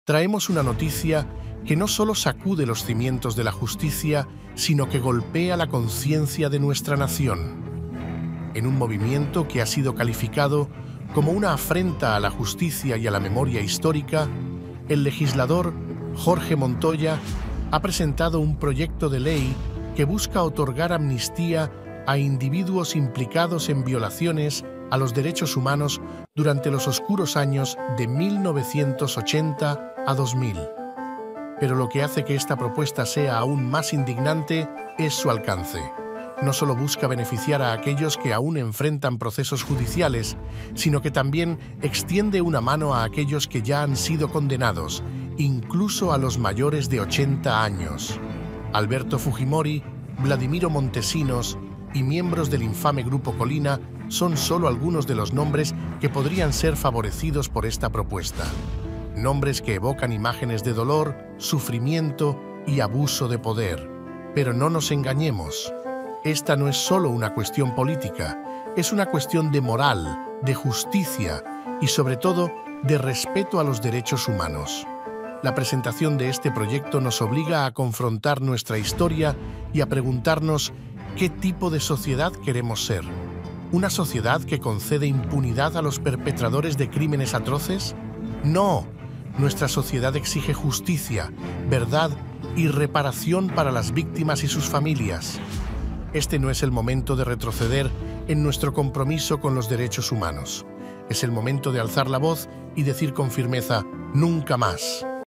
traemos una noticia que no solo sacude los cimientos de la justicia, sino que golpea la conciencia de nuestra nación. En un movimiento que ha sido calificado como una afrenta a la justicia y a la memoria histórica, el legislador Jorge Montoya ha presentado un proyecto de ley que busca otorgar amnistía a individuos implicados en violaciones a los derechos humanos durante los oscuros años de 1980 a 2000. Pero lo que hace que esta propuesta sea aún más indignante es su alcance. No solo busca beneficiar a aquellos que aún enfrentan procesos judiciales, sino que también extiende una mano a aquellos que ya han sido condenados, incluso a los mayores de 80 años. Alberto Fujimori, Vladimiro Montesinos y miembros del infame Grupo Colina son solo algunos de los nombres que podrían ser favorecidos por esta propuesta. Nombres que evocan imágenes de dolor, sufrimiento y abuso de poder. Pero no nos engañemos. Esta no es solo una cuestión política, es una cuestión de moral, de justicia y sobre todo de respeto a los derechos humanos. La presentación de este proyecto nos obliga a confrontar nuestra historia y a preguntarnos qué tipo de sociedad queremos ser. ¿Una sociedad que concede impunidad a los perpetradores de crímenes atroces? No, nuestra sociedad exige justicia, verdad y reparación para las víctimas y sus familias. Este no es el momento de retroceder en nuestro compromiso con los derechos humanos. Es el momento de alzar la voz y decir con firmeza, nunca más.